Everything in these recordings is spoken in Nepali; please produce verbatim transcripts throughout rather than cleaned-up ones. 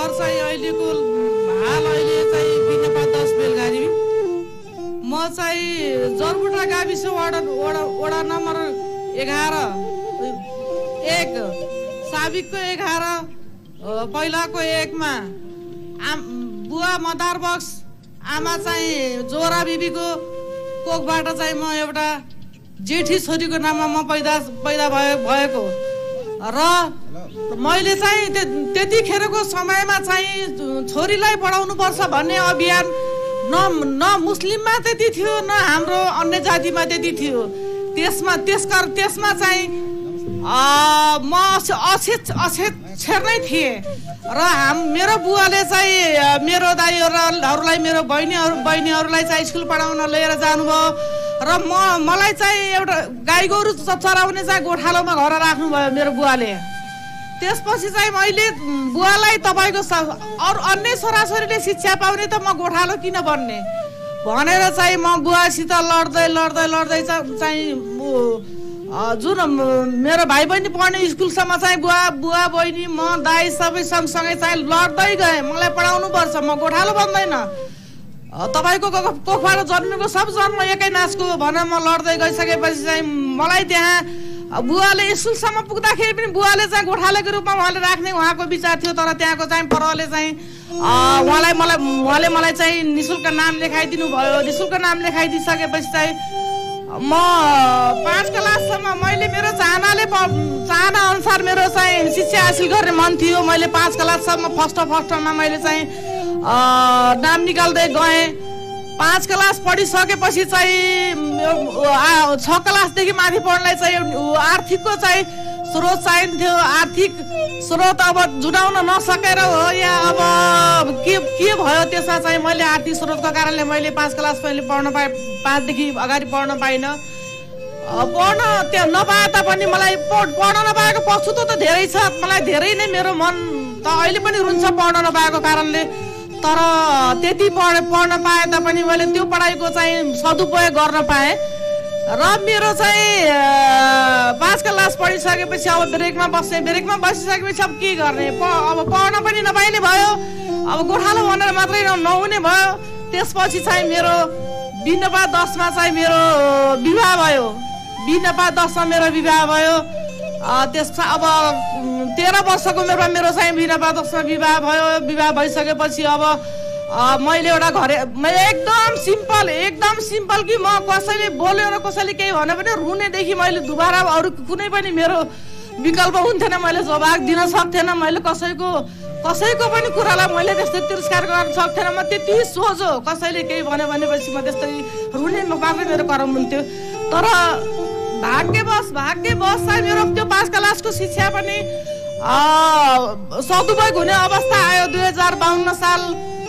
घर चाहिँ अहिलेको हाल अहिले चाहिँ बिनेपा दस बेलघारी। म चाहिँ जरबुटा गाविस वडा वडा वडा नम्बर एघार एक साबिकको एघार पहिलाको एकमा आम बुवा मदार बक्स आमा चाहिँ जोरा बिबीको कोखबाट चाहिँ म एउटा जेठी छोरीको नाममा म पैदा पैदा भयो भएको र मैले चाहिँ त्यतिखेरको समयमा चाहिँ छोरीलाई पढाउनु पर्छ भन्ने अभियान न न मुस्लिममा त्यति थियो न हाम्रो अन्य जातिमा त्यति थियो। त्यसमा त्यसका त्यसमा चाहिँ म अक्षेत अक्षेत नै थिएँ र हाम मेरो बुवाले चाहिँ मेरो दाइहरूलाई मेरो बहिनीहरू बहिनीहरूलाई चाहिँ स्कुल पढाउन लिएर जानुभयो र म मलाई चाहिँ एउटा गाई गोरु चराउने चाहिँ गोठालोमा घर राख्नुभयो मेरो बुवाले। त्यसपछि चाहिँ मैले बुवालाई तपाईँको अरू अन्य छोराछोरीले शिक्षा पाउने त म गोठालो किन बन्ने भनेर चाहिँ म बुवासित लड्दै लड्दै लड्दै चाहिँ जुन मेरो भाइ बहिनी पढ्ने स्कुलसम्म चाहिँ बुवा बुवा बहिनी म दाइ सबै सँगसँगै चाहिँ लड्दै गएँ। मलाई पढाउनु पर्छ, म गोठालो बन्दैन, तपाईँको कोखबाट जन्मेको सब जन्म एकै नाचको भनेर म लड्दै गइसकेपछि चाहिँ मलाई त्यहाँ बुवाले स्कुलसम्म पुग्दाखेरि पनि बुवाले चाहिँ गोठालेको रूपमा उहाँले राख्ने उहाँको विचार थियो। तर त्यहाँको चाहिँ परले चाहिँ उहाँलाई मलाई उहाँले मलाई चाहिँ निःशुल्क नाम लेखाइदिनु भयो। निःशुल्क नाम लेखाइदिइसकेपछि चाहिँ म पाँच क्लाससम्म मैले मेरो चाहनाले चाहना अनुसार मेरो चाहिँ शिक्षा हासिल गर्ने मन थियो। मैले पाँच क्लाससम्म फर्स्ट फर्स्टमा मैले चाहिँ नाम निकाल्दै गएँ। पाँच क्लास पढिसकेपछि चाहिँ छ क्लासदेखि माथि पढ्नलाई चाहिँ आर्थिकको चाहिँ स्रोत चाहिन्थ्यो। आर्थिक स्रोत अब जुटाउन नसकेर हो या अब के के भयो त्यसमा चाहिँ मैले आर्थिक स्रोतको कारणले मैले पाँच क्लास पहिले पढ्न पाएँ, पाँचदेखि अगाडि पढ्न पाइनँ। पढ्न त्यो नपाए तापनि मलाई पढ्न नपाएको पछुतो त धेरै छ। मलाई धेरै नै मेरो मन त अहिले पनि रुन्छ पढ्न नपाएको कारणले। तर त्यति पढ पढ्न पाए तापनि मैले त्यो पढाइको चाहिँ सदुपयोग गर्न पाएँ र मेरो चाहिँ पाँच क्लास पढिसकेपछि अब ब्रेकमा बस्ने ब्रेकमा बसिसकेपछि अब के गर्ने, अब पढ्न पनि नपाइने भयो, अब गोठालो भनेर मात्रै नहुने भयो। त्यसपछि चाहिँ मेरो बिनेपा दसमा चाहिँ मेरो विवाह भयो। बिनेपा दसमा मेरो विवाह भयो। त्यस अब तेह्र वर्षको उमेरमा मेरो चाहिँ बिनेपा दसमा विवाह भयो। विवाह भइसकेपछि अब मैले एउटा घरे मैले एकदम सिम्पल एकदम सिम्पल कि म कसैले बोल्यो र कसैले केही भन्यो भने रुनेदेखि मैले दुबारा अरू कुनै पनि मेरो विकल्प हुन्थेन। मैले जवाब दिन सक्थेन। मैले कसैको कसैको पनि कुरालाई मैले त्यस्तो तिरस्कार गर्न सक्थेन। म त्यति सोझो, कसैले केही भन्यो भनेपछि म त्यस्तै रुने मात्रै मेरो कर्म हुन्थ्यो। तर भाग्यवश भाग्यवश चाहिँ मेरो त्यो पाँच क्लासको शिक्षा पनि सदुपयोग हुने अवस्था आयो। दुई हजार बाहन्न साल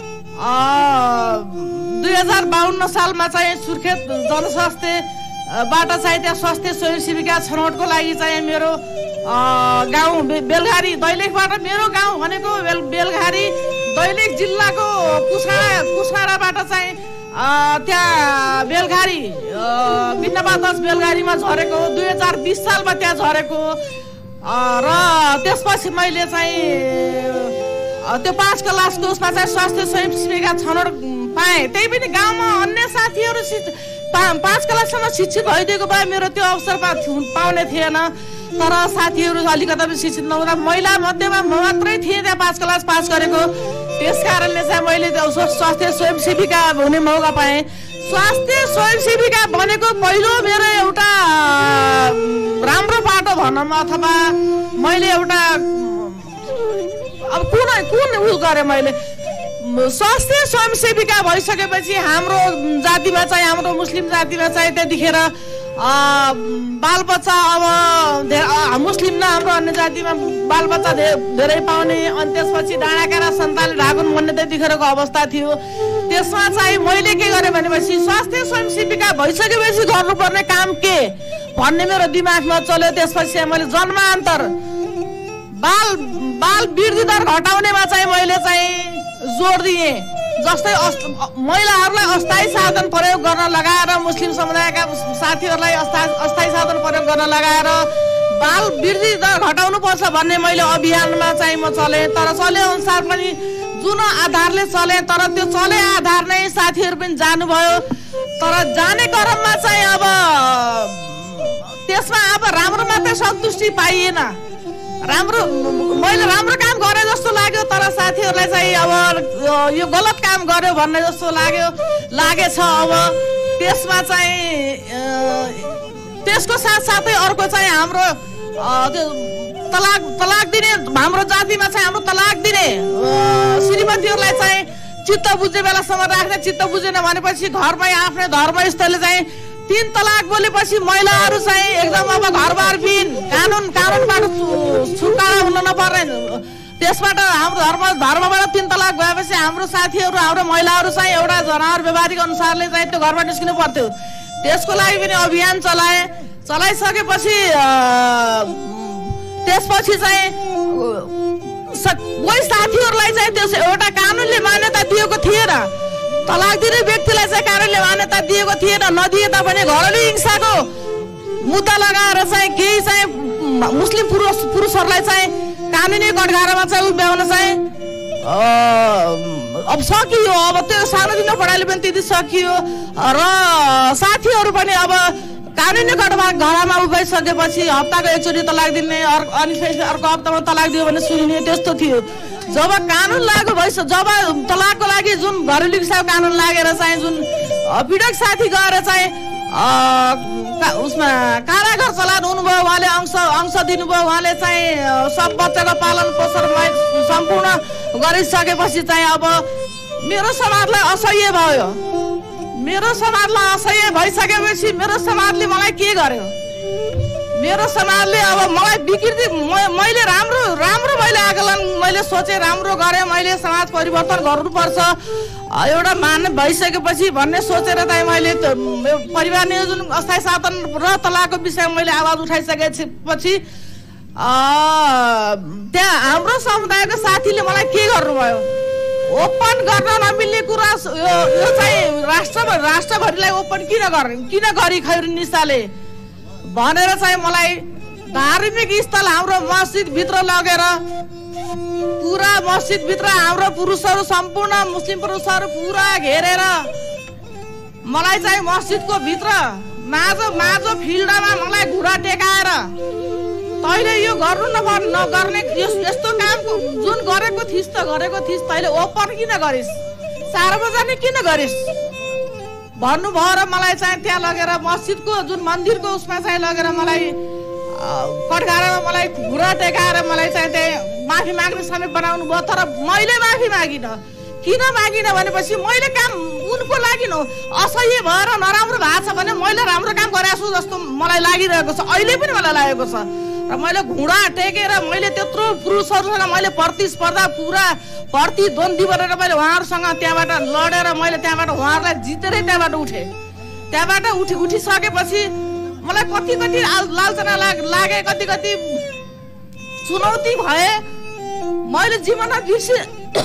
दुई हजार बाहन्न सालमा चाहिँ सुर्खेत जनस्वास्थ्यबाट चाहिँ त्यहाँ स्वास्थ्य स्वयंसेविका छनौटको लागि चाहिँ मेरो गाउँ बेलघारी दैलेखबाट मेरो गाउँ भनेको बेल बेलघारी दैलेख जिल्लाको कुसाडा कुसाडाबाट चाहिँ त्यहाँ बेलघारी बिनेपा दस बेलघारीमा झरेको दुई हजार बिस सालमा त्यहाँ झरेको र त्यसपछि मैले चाहिँ त्यो पाँच क्लासको उसमा चाहिँ स्वास्थ्य स्वयंसेविका छनौट पाएँ। त्यही पनि गाउँमा अन्य साथीहरू पाँच क्लाससम्म शिक्षित भइदिएको भए मेरो त्यो अवसर पाउने थिएन। तर साथीहरू अलिकति शिक्षित नहुँदा महिला मध्येमा म मात्रै थिएँ त्यहाँ पाँच क्लास पास गरेको। त्यस कारणले चाहिँ मैले स्वास्थ्य स्वयंसेविका हुने मौका पाएँ। स्वास्थ्य स्वयंसेविका बनेको पहिलो मेरो एउटा राम्रो बाटो भनौँ अथवा मैले एउटा अब कुन कुन उयो गरेँ मैले स्वास्थ्य स्वयंसेविका भइसकेपछि हाम्रो जातिमा चाहिँ हाम्रो मुस्लिम जातिमा चाहिँ त्यतिखेर बालबच्चा अब मुस्लिम न हाम्रो अन्य जातिमा बालबच्चा धेरै पाउने अनि त्यसपछि डाँडाकाँडा सन्तानले ढाकुन् भन्ने त्यतिखेरको अवस्था थियो। त्यसमा चाहिँ मैले के गरेँ भनेपछि स्वास्थ्य स्वयंसेविका भइसकेपछि गर्नुपर्ने काम के भन्ने मेरो दिमागमा चल्यो। त्यसपछि मैले जन्मान्तर बाल बाल वृद्धि दर घटाउनेमा चाहिँ मैले चाहिँ जोड दिएँ। जस्तै महिलाहरूलाई अस्थायी साधन प्रयोग गर्न लगाएर मुस्लिम समुदायका साथीहरूलाई अस्थायी साधन प्रयोग गर्न लगाएर बाल वृद्धि दर घटाउनु पर्छ भन्ने मैले अभियानमा चाहिँ म चले। तर चले अनुसार पनि जुन आधारले चले, तर त्यो चले आधार नै साथीहरू पनि जानुभयो। तर जाने क्रममा चाहिँ अब त्यसमा अब राम्रो मात्रै सन्तुष्टि पाइएन। राम्रो मैले राम्रो काम गरे जस्तो लाग्यो, तर साथीहरूलाई चाहिँ अब यो गलत काम गर्यो भन्ने जस्तो लाग्यो लागेछ। अब त्यसमा चाहिँ त्यसको साथसाथै अर्को चाहिँ हाम्रो त्यो तलाक तलाक दिने, हाम्रो जातिमा चाहिँ हाम्रो तलाक दिने श्रीमतीहरूलाई चाहिँ चित्त बुझ्ने बेलासम्म राख्ने, चित्त बुझेन भनेपछि घरमै आफ्नै धर्मस्थलले चाहिँ तीन तलाक बोलेपछि महिलाहरू चाहिँ एकदम अब घरबार बिन कानुन कानुनबाट छुटकारा हुन नपर्ने, त्यसबाट हाम्रो धर्म धर्मबाट तीन तलाक गएपछि हाम्रो साथीहरू हाम्रो महिलाहरू चाहिँ एउटा जनावर व्यवहारिक अनुसारले चाहिँ त्यो घरबाट निस्किनु पर्थ्यो। त्यसको लागि पनि अभियान चलाए। चलाइसकेपछि त्यसपछि चाहिँ कोही साथीहरूलाई चाहिँ त्यो एउटा कानुनले मान्यता दिएको थिएन, तलाक दिने व्यक्तिलाई चाहिँ कानुनले मान्यता दिएको थिएन। नदिए तापनि घरेलु हिंसाको मुद्दा लगाएर चाहिँ केही चाहिँ मुस्लिम पुरुष पुरुषहरूलाई चाहिँ कानुनी कठघारामा चाहिँ उभ्याउन चाहिँ अब सकियो। अब त्यो सानोतिनो पढाइले पनि त्यति सकियो र साथीहरू पनि अब कानुनी कठघारामा उभ्याइसकेपछि हप्ताको एकचोटि तलाक दिने, अनि फेरि अर्को हप्तामा तलाक दियो भने सुनिने त्यस्तो थियो। जब कानुन लागू भइस जब तलाकको लागि जुन घरेलु हिंसाको कानुन लागेर चाहिँ जुन पीडक साथी गएर चाहिँ उसमा कारागार चलान हुनुभयो, उहाँले अंश अंश दिनुभयो, उहाँले चाहिँ सब बच्चाको पालन पोषण सम्पूर्ण गरिसकेपछि चाहिँ अब मेरो समाजलाई असह्य भयो। मेरो समाजलाई असह्य भइसकेपछि मेरो समाजले मलाई के गर्यो? मेरो समाजले अब मलाई विकृति, मैले राम्रो राम्रो मैले आकलन मैले सोचे, राम्रो गरेँ, मैले समाज परिवर्तन गर्नुपर्छ एउटा मान भइसकेपछि भन्ने सोचेर चाहिँ मैले परिवार नियोजन अस्थायी साधन र तलाकको विषयमा मैले आवाज उठाइसकेपछि त्यहाँ हाम्रो समुदायको साथीले मलाई के गर्नुभयो? ओपन गर्न नमिल्ने कुरा यो चाहिँ राष्ट्र राष्ट्रभरिलाई ओपन किन गर्ने, किन गरी खैर निसाले भनेर चाहिँ मलाई धार्मिक स्थल हाम्रो मस्जिद भित्र लगेर पुरा मस्जिद भित्र हाम्रो पुरुषहरू सम्पूर्ण मुस्लिम पुरुषहरू पुरा घेरेर मलाई चाहिँ मस्जिदको भित्र माझो माझो फिल्डमा मलाई घुँडा टेकाएर तैले यो गर्नु नगर्ने यस्तो काम जुन गरेको थिइस् त गरेको थिइस् तैले ओपन किन गरिस्, सार्वजनिक किन गरिस् भन्नुभयो र मलाई चाहिँ त्यहाँ लगेर मस्जिदको जुन मन्दिरको उसमा चाहिँ लगेर मलाई कठघारामा मलाई घुँडा टेकाएर मलाई चाहिँ त्यहाँ माफी माग्ने समेत बनाउनु भयो। तर मैले माफी मागिन, किन मागिन भनेपछि मैले काम उनको लागि न असह्य भएर नराम्रो भएको छ भने मैले राम्रो काम गरेको छु जस्तो मलाई लागिरहेको छ, अहिले पनि मलाई लागेको छ। र मैले घुँडा टेकेर मैले त्यत्रो पुरुषहरूसँग मैले प्रतिस्पर्धा पुरा प्रतिद्वन्दी बनेर मैले उहाँहरूसँग त्यहाँबाट लडेर मैले त्यहाँबाट उहाँहरूलाई जितेरै त्यहाँबाट उठेँ। त्यहाँबाट उठि उठिसकेपछि मलाई कति कति लालचना लागे, कति कति चुनौती भए, मैले जीवनमा बिर्से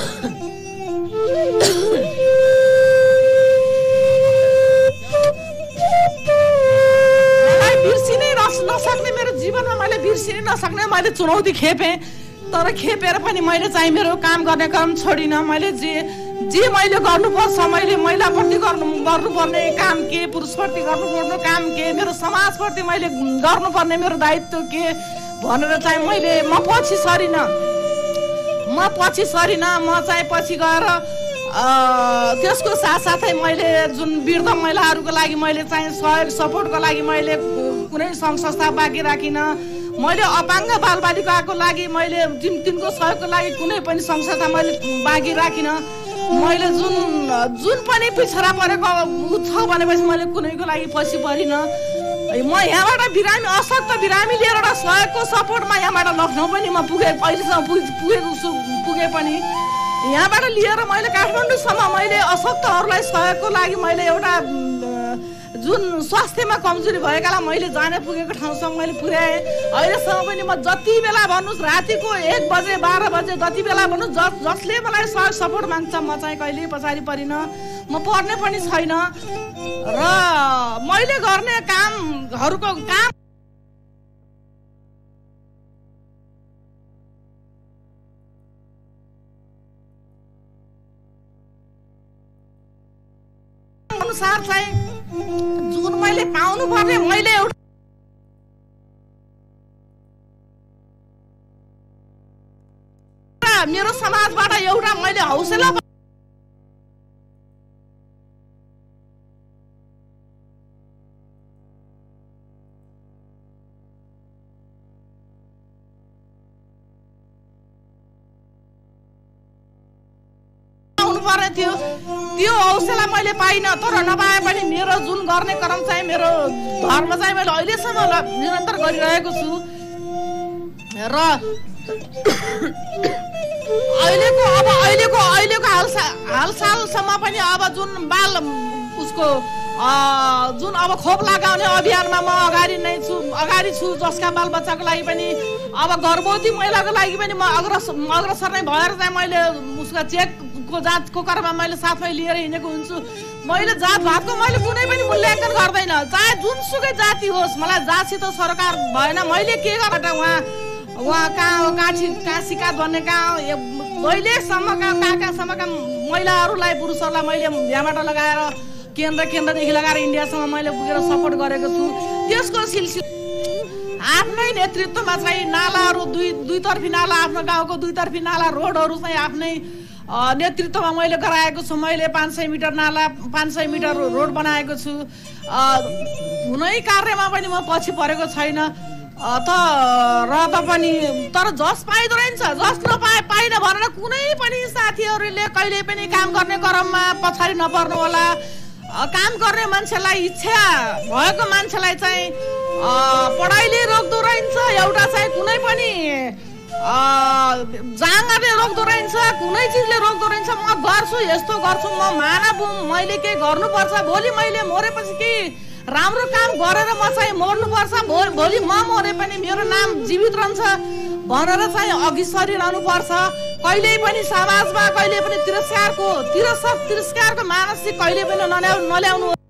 बिर्सिनै नसक्ने मेरो जीवनमा मैले बिर्सिनै नसक्ने मैले चुनौती खेपेँ। तर खेपेर पनि मैले चाहिँ मेरो काम गर्ने क्रम छोडिनँ। मैले जे जे मैले गर्नुपर्छ, मैले महिलाप्रति गर्नु गर्नुपर्ने काम के, पुरुषप्रति गर्नुपर्ने काम के, मेरो समाजप्रति मैले गर्नुपर्ने मेरो दायित्व के भनेर चाहिँ मैले म पछि सरिनँ म पछि सरिनँ म चाहिँ पछि गएर त्यसको साथसाथै मैले जुन वृद्ध महिलाहरूको लागि मैले चाहिँ सहयोग सपोर्टको लागि मैले कुनै सङ्घ संस्था बाँकी राखिनँ। मैले अपाङ्ग बालबालिकाको लागि मैले तिनको सहयोगको लागि कुनै पनि सङ्घ संस्था मैले बाँकी राखिनँ। मैले जुन जुन पनि पिछडा परेको छ भनेपछि मैले कुनैको लागि पछि परिनँ। म यहाँबाट बिरामी अशक्त बिरामी लिएर एउटा सहयोगको सपोर्टमा यहाँबाट लखनऊ पनि म पुगेँ, अहिलेसम्म पुगेको छु पुगे पनि यहाँबाट लिएर मैले काठमाडौँसम्म मैले अशक्तहरूलाई सहयोगको लागि मैले एउटा जुन स्वास्थ्यमा कमजोरी भएकालाई मैले जाने पुगेको ठाउँसम्म मैले पुर्याएँ। अहिलेसम्म पनि म जति बेला भन्नुहोस् रातिको एक बजे बाह्र बजे जति बेला भन्नुहोस् ज जसले मलाई सहयोग सपोर्ट माग्छ म चाहिँ कहिले पछाडि परिनँ, म पर्ने पनि छैन। र मैले गर्ने कामहरूको काम अनुसार चाहिँ जुन मैले पाउनु पर्ने मैले एउटा मेरो समाजबाट एउटा मैले हौसला पर्ने थियो त्यो हौसला मैले पाइनँ तर नपाए पनि मेरो जुन गर्ने क्रम चाहिँ मेरो धर्म चाहिँ मैले अहिलेसम्म निरन्तर गरिरहेको छु र अहिलेको अब अहिलेको अहिलेको हालसा हालसालसम्म पनि अब जुन बाल उसको जुन अब खोप लगाउने अभियानमा म अगाडि नै छु अगाडि छु जसका बालबच्चाको लागि पनि अब गर्भवती महिलाको लागि पनि म अग्रसर अग्रसर नै भएर चाहिँ मैले उसको चेकको जाँचको क्रममा मैले साथमै लिएर हिँडेको हुन्छु। मैले जात भातको मैले कुनै पनि मूल्याङ्कन गर्दैन, चाहे जुनसुकै जाति होस्, मलाई जातसित सरकार भएन। मैले के गरेर उहाँ उहाँ कहाँ काठी काशीका बन्ने कहाँ अहिलेसम्मका कहाँ कहाँसम्मका महिलाहरूलाई पुरुषहरूलाई मैले यहाँबाट लगाएर केन्द्र केन्द्रदेखि लगाएर इन्डियासम्म मैले पुगेर सपोर्ट गरेको छु। त्यसको सिलसिला आफ्नै नेतृत्वमा चाहिँ नालाहरू दुई दुईतर्फी नाला, आफ्नो गाउँको दुईतर्फी नाला रोडहरू चाहिँ आफ्नै नेतृत्वमा मैले गराएको छु। मैले पाँच सय मिटर नाला पाँच सय मिटर रोड बनाएको छु। कुनै कार्यमा पनि म पछि परेको छैन त र त पनि तर जस पाइदो रहेछ, जस नपाए पाइन भनेर कुनै पनि साथीहरूले कहिले पनि काम गर्ने क्रममा पछाडि नपर्नु होला। काम गर्ने मान्छेलाई इच्छा भएको मान्छेलाई चाहिँ पढाइले रोक्दो रहेछ, एउटा चाहिँ कुनै पनि जाँगरले रोक्दो रहेछ, कुनै चिजले रोक्दो रहेछ। म गर्छु, यस्तो गर्छु, म मानव हुँ, मैले के गर्नुपर्छ, भोलि मैले मरेपछि के राम्रो काम गरेर म चाहिँ मर्नुपर्छ, भोलि म मरे पनि मेरो नाम जीवित रहन्छ भनेर चाहिँ अघि सरिरहनु पर्छ। कहिले पनि समाजमा कहिले पनि तिरस्कारको तिरस्कार तिरस्कारको मानसिक कहिले पनि नल्याउ नल्याउनु